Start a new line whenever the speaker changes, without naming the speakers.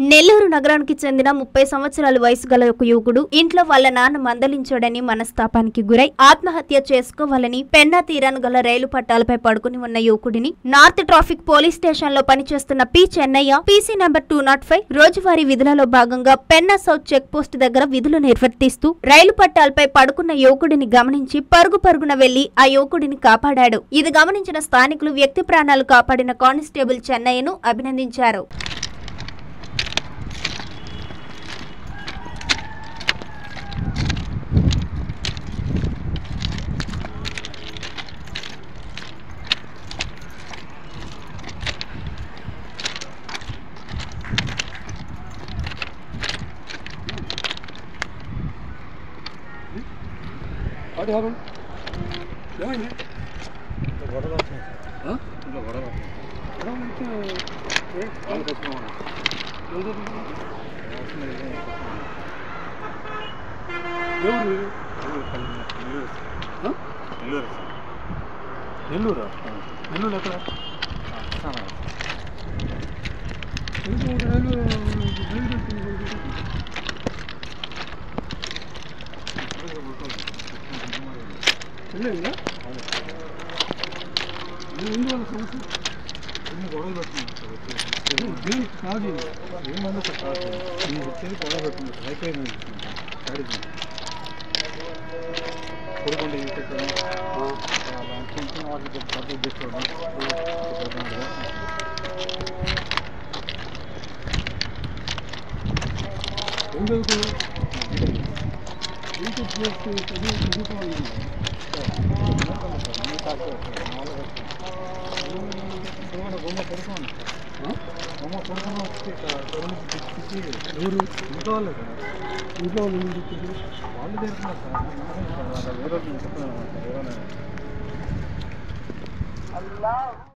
నెల్లూరు నగరానికి చెందిన 30 సంవత్సరాల వయసు గల ఒక యువకుడు ఇంట్లో వాళ్ళ నాన్న మందలించాడని మనస్తాపానికి గురై ఆత్మహత్య చేసుకోవాలని పెన్నా తీరాన గల రైలు పట్టాలపై పడుకుని ఉన్న యువకుడిని నార్త్ ట్రాఫిక్ పోలీస్ స్టేషన్ లో పనిచేస్తున్న పి చెన్నయ్య పీసీ నంబర్ 205 రోజువారీ విధులలో భాగంగా పెన్నా సౌత్ చెక్ పోస్ట్ దగ్గర విధులు నిర్వర్తిస్తూ రైలు పట్టాలపై పడుకున్న యువకుడిని గమనించి పరుగున వెళ్లి ఆ యువకుడిని కాపాడాడు. ఇది గమనించిన స్థానికులు వ్యక్తి ప్రాణాలు కాపాడిన కానిస్టేబుల్ చెన్నయ్యను అభినందించారు.
అది హరుణ్ ఏమైంది గొడవ వచ్చింది ఇంట్లో గొడవ నెల్లూరు నెల్లూరు ఎక్కడ వెళ్ళిందా ఎందువల్ల సమస్య ఎన్ని గొడవలు పెడుతున్నాను దేనికి కాదు ఏమన్నా కాదు నేను వచ్చేది గొడవ పెడుతున్నాను అయిపోయింది కొడుకుంటే కొంచెం వాళ్ళకి సపోర్ట్ చేసుకోవడం ఏం చదువుకున్నావు ఇంటి చేస్తే చదువుకోవాలి బొమ్మ కొడుకోండి బొమ్మ కొడుకుని వచ్చి ఎవరు ఇంట్లో వాళ్ళు ఇంట్లో వాళ్ళు వాళ్ళు చేస్తున్నారు సార్ వేరే చెప్తున్నారు